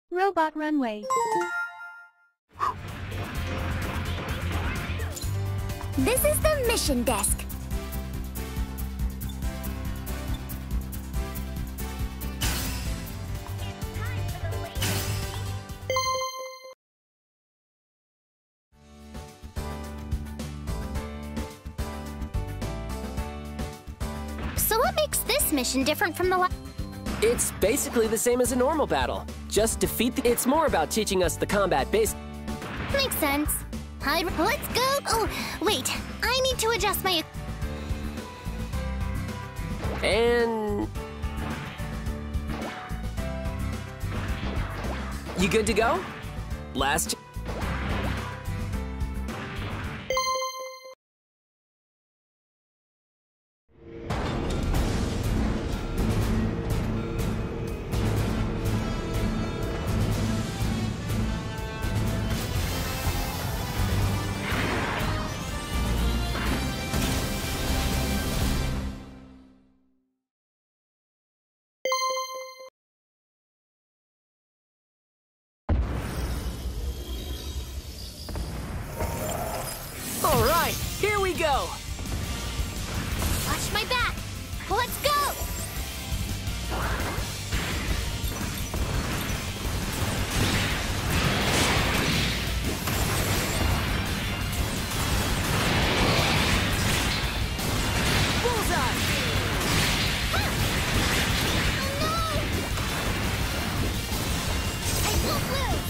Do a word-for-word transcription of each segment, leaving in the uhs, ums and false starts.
Robot runway. This is the mission desk. So what makes this mission different from the last? It's basically the same as a normal battle. Just defeat the... It's more about teaching us the combat base. Makes sense. I'd... Let's go. Oh, wait. I need to adjust my... And... You good to go? Last... All right, here we go! Watch my back. Let's go. Bullseye! Ah! Oh, no! I won't lose.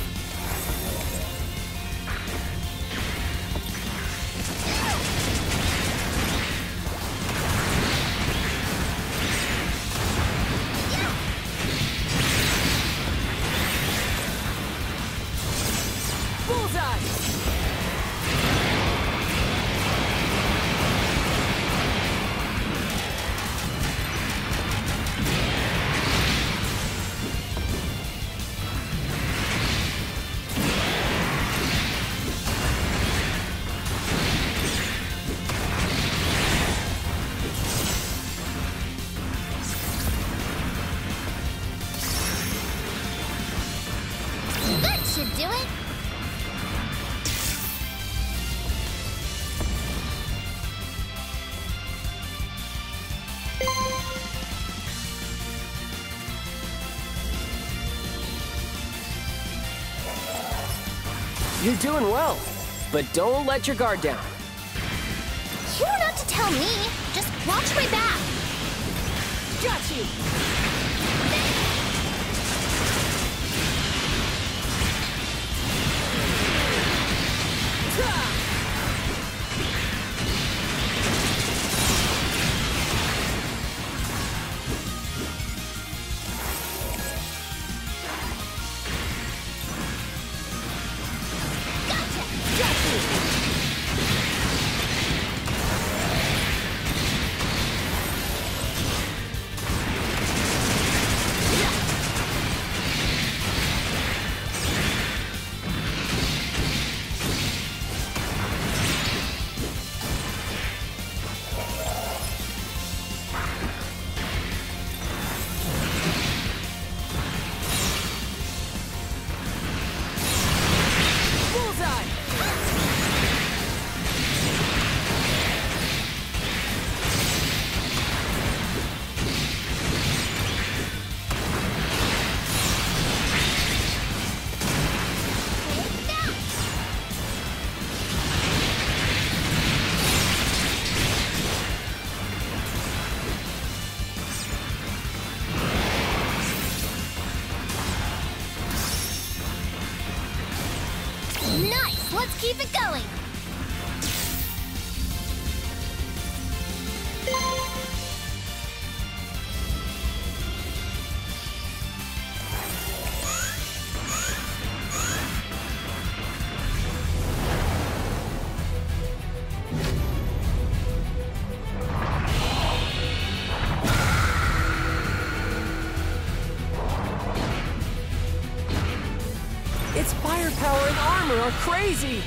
That should do it. You're doing well, but don't let your guard down. You don't have to tell me. Just watch my back. Got you! Nice! Let's keep it going! Its firepower and armor are crazy!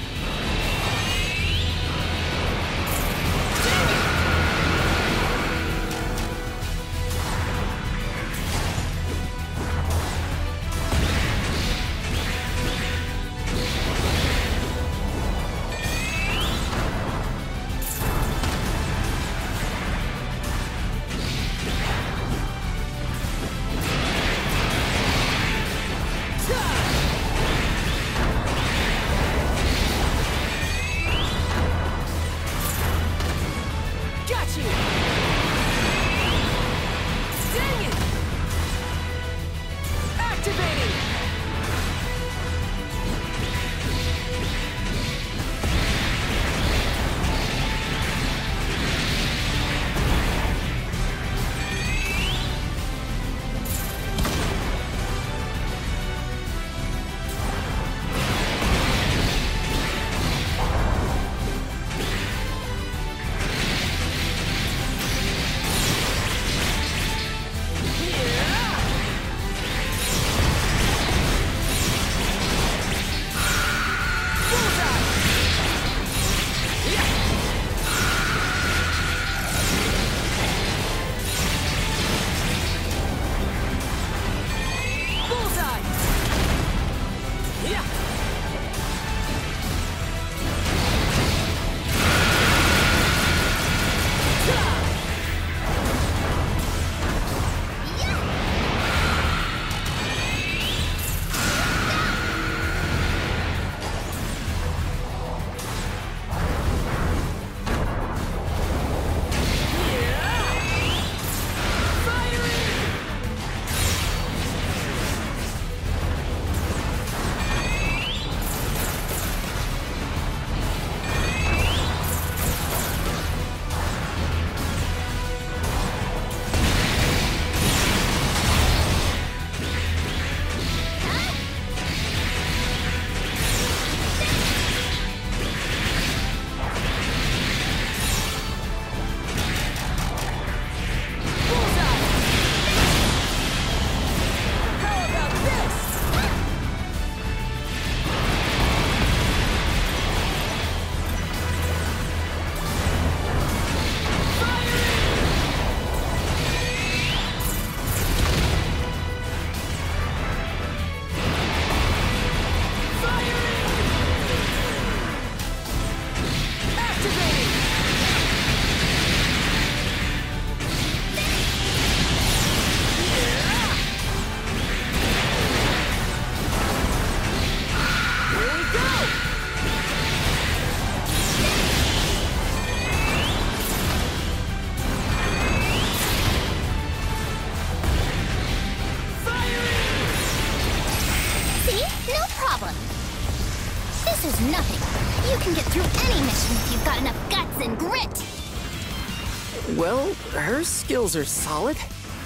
This is nothing. You can get through any mission if you've got enough guts and grit. Well, her skills are solid.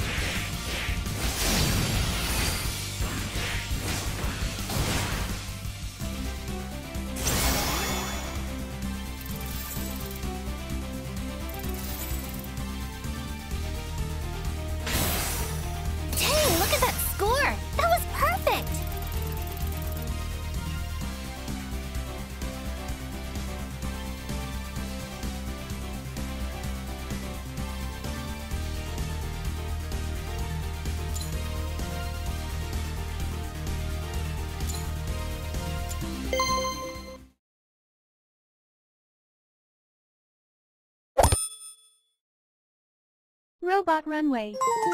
Dang, look at that score! That was perfect! Robot Runway.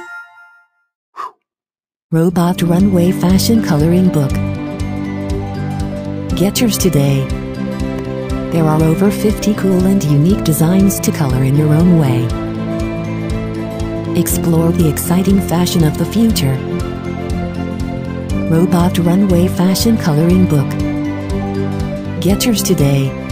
Robot Runway Fashion Coloring Book. Get yours today. There are over fifty cool and unique designs to color in your own way. Explore the exciting fashion of the future. Robot Runway Fashion Coloring Book. Get yours today.